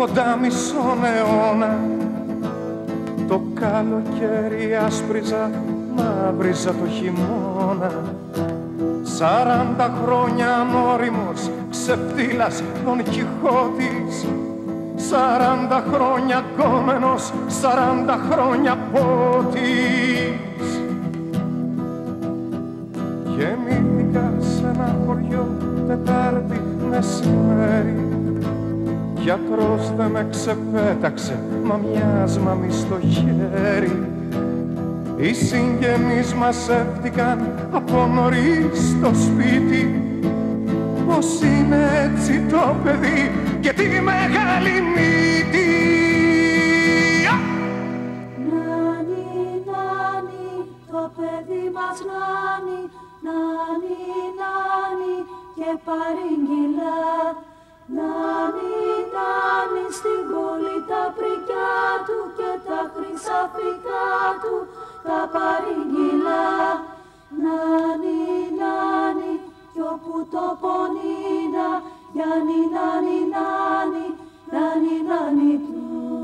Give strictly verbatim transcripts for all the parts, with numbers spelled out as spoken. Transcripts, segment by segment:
κοντά μισόν αιώνα. Το καλοκαίρι άσπριζα, μαύριζα το χειμώνα. Σαράντα χρόνια αμόριμος, ξεφτύλας Δον Κιχώτης. Σαράντα χρόνια κόμενος, σαράντα χρόνια πότης. Γεννήθηκα σε ένα χωριό Τετάρτη μεσημέρι. Γιατρός δε με ξεπέταξε, μα μιας μαμί στο χέρι. Οι συγγενείς μας έφτηκαν από νωρίς στο σπίτι. Πως είναι έτσι το παιδί και τη μεγάλη μύτη. Νάνι, νάνι, το παιδί μας νάνι. Νάνι, νάνι και παρήγγυλα. Νάνι, νάνι, στην πόλη τα πρικιά του και τα χρυσαφικά του τα παρήγγυλα. Νάνι, νάνι, κι όπου το πονίνα, Γιάννη, νάνι, νάνι, νάνι, νάνι του.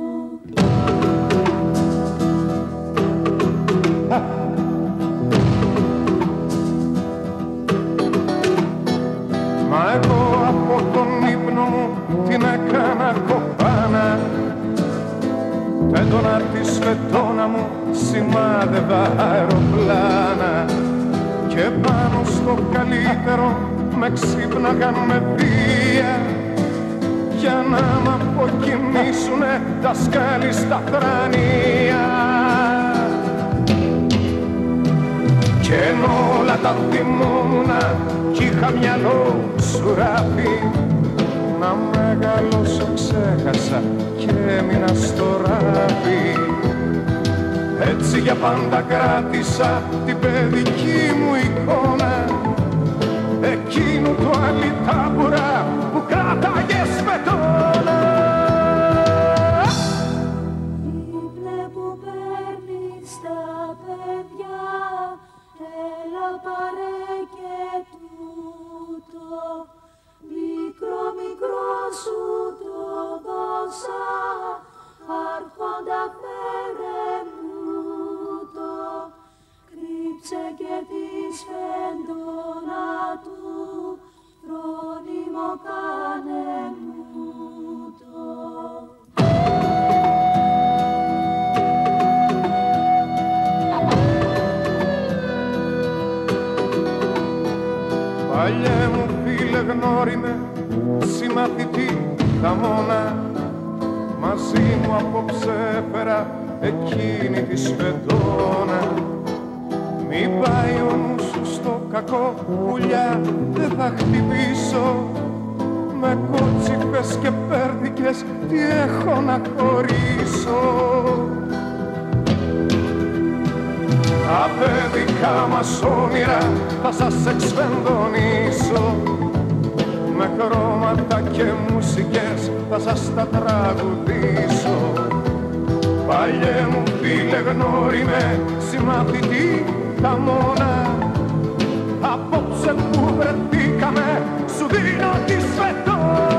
Μα εγώ από τον ύπνο μου την έκανα κοπάνα. Δεν τον άρτη σφετώνα μου σημάδευα αεροπλάνα. Και πάνω στο καλύτερο με ξύπναγαν με βία, για να μ' αποκοιμήσουνε τα σκάλι στα θρανία. Κι ενώ όλα τα θυμόμουνα κι είχα μυαλό σουράφι, να μεγαλώσω ξέχασα και έμεινα στο ράφι. Έτσι για πάντα κράτησα την παιδική μου εικόνα, εκείνου του αλυτάμπουρα που κράταγε σπετώνα. Ύπνε που παίρνεις τα παιδιά, έλα πάρε και τούτο. Μικρό μικρό σου το δώσα, άρχοντα φέρε μου το. Κρύψε και τη σφεντόνα του, φρόνιμο κάνε μου το. Παλιέ μου φίλε γνώριμε, συμμαθητή χαμώνα, μαζί μου απόψε έφερα εκείνη τη σφεντόνα. Μην πάει ο νους σου στο κακό, πουλιά δεν θα χτυπήσω. Με κότσιπες και πέρδικες τι έχω να χωρίσω. Τα παιδικά μας όνειρα θα σας εξφενδονήσω, με χρώματα και μουσικές θα σας τα τραγουδήσω. Παλιέ μου φίλε γνώριμε, συμμαθητή χαμώνα, απόψε που βρεθήκαμε σου δίνω τη σφετώνα.